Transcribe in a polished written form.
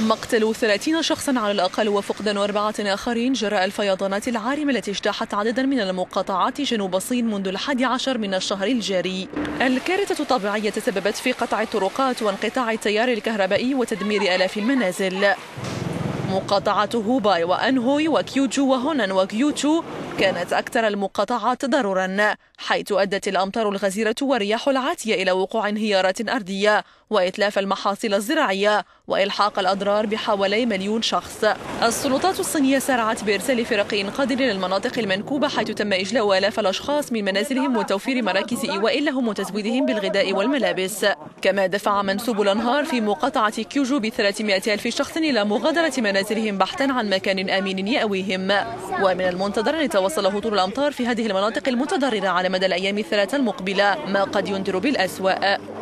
مقتل 30 شخصا على الأقل وفقدان 4 آخرين جراء الفيضانات العارمة التي اجتاحت عددا من المقاطعات جنوب الصين منذ 11 من الشهر الجاري. الكارثة الطبيعية تسببت في قطع الطرقات وانقطاع التيار الكهربائي وتدمير آلاف المنازل. مقاطعات هوباي وأنهوي وكيوجو وهونان وكيوتشو كانت أكثر المقاطعات ضررا، حيث أدت الأمطار الغزيرة والرياح العاتية إلى وقوع انهيارات أرضية وإتلاف المحاصيل الزراعية وإلحاق الأضرار بحوالي 1,000,000 شخص. السلطات الصينية سارعت بإرسال فرق إنقاذ إلى المناطق المنكوبة، حيث تم إجلاء آلاف الأشخاص من منازلهم وتوفير مراكز إيواء لهم وتزويدهم بالغذاء والملابس. كما دفع منسوب الأنهار في مقاطعة كيوجو ب300,000 شخص إلى مغادرة منازلهم بحثا عن مكان آمن يأويهم. ومن المنتظر أن يتوصل هطول الأمطار في هذه المناطق المتضررة على مدى الأيام الثلاثة المقبلة، ما قد ينذر بالأسوأ.